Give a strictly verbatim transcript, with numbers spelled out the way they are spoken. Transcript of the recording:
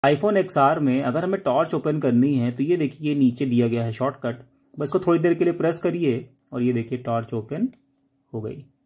IPhone x are में अगर हमें टॉर्च ओपन करनी है तो ये देखिए ये नीचे दिया गया है शॉर्टकट, बस को थोड़ी देर के लिए प्रेस करिए और ये देखिए टॉर्च ओपन हो गई।